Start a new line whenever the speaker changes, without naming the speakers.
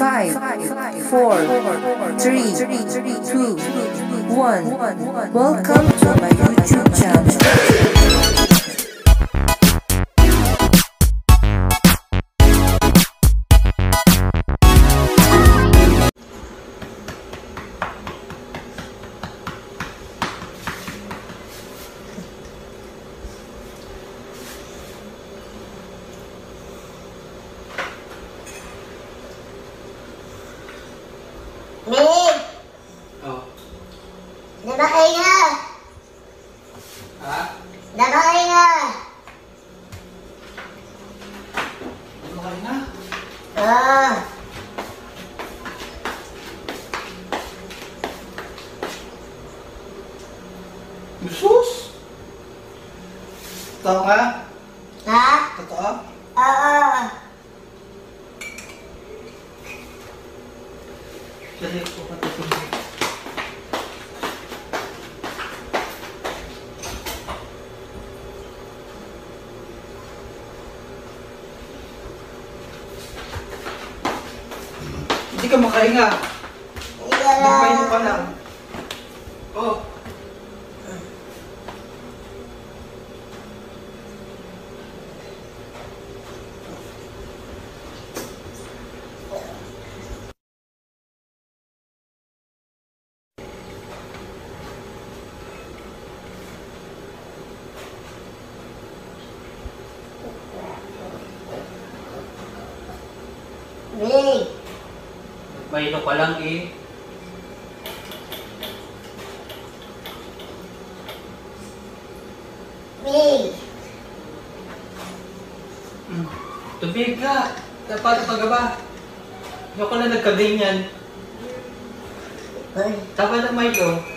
5, 4, 3, 2, 1. Welcome to my YouTube channel.
Mig!
Oh.
Diba kayo nga?
Ha?
Diba kayo nga?
Ano kayo na?
Oo.
Sus! Totoo nga?
Ha?
Totoo?
Oo.
Dali ko patutulog. Hindi ka makahinga. Nagpahinga pa lang. Oh.
Mig!
Mahilo pa lang eh.
Mig!
Tubig ka. Dapat pag ba? Hindi ko na nagkaganyan.
Uy,
Dapat na Mahilo.